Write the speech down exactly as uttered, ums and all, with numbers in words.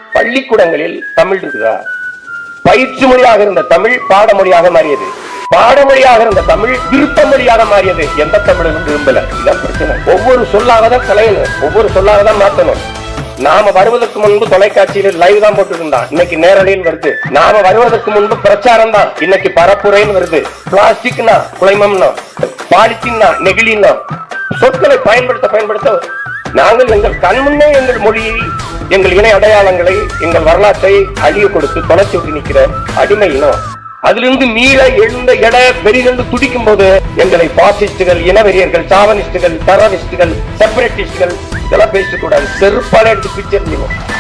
பள்ளிக்கூடங்களில் தமிழ் இருக்குதா? பயிற்சி மொழியாக இருந்த தமிழ் பாடமொழியாக மாறியது. பாடமொழியாக இருந்த தமிழ் விருப்ப மொழியாக மாறியது. எந்த தமிழும் விரும்பல. இதான் பிரச்சனை. ஒவ்வொரு சொல்லாகதான் கலையணும், ஒவ்வொரு சொல்லாகதான் மாற்றணும். நாம வருவதற்கு முன்பு தொலைக்காட்சியில் லைவ் தான் போட்டு இருந்தான், இன்னைக்கு நேரடியில் வருது. நாம வருவதற்கு முன்பு பிரச்சாரம் தான், இன்னைக்கு பரப்புரைன்னு வருது. பிளாஸ்டிக்னா குலைமம்னா, பாலித்தீன்னா நெகிழின்னா, சொற்களை பயன்படுத்த பயன்படுத்த நாங்கள் எங்கள் கண்முன்னே எங்கள் மொழியை, எங்கள் இணை அடையாளங்களை, எங்கள் வரலாற்றை அழிய கொடுத்து தொலைச்சி விட்டு நிற்கிற அடிமையினம். அதிலிருந்து மீள எழுந்த எட வெறிகண்டு துடிக்கும் போது எங்களை பாசிஸ்டுகள், இனவெறியர்கள், சாவனிஸ்டுகள், டெரரிஸ்டுகள், செப்பரேட்டிஸ்டுகள் இதெல்லாம் பேசக்கூடாது. செருப்பால எடுத்து பிச்சை.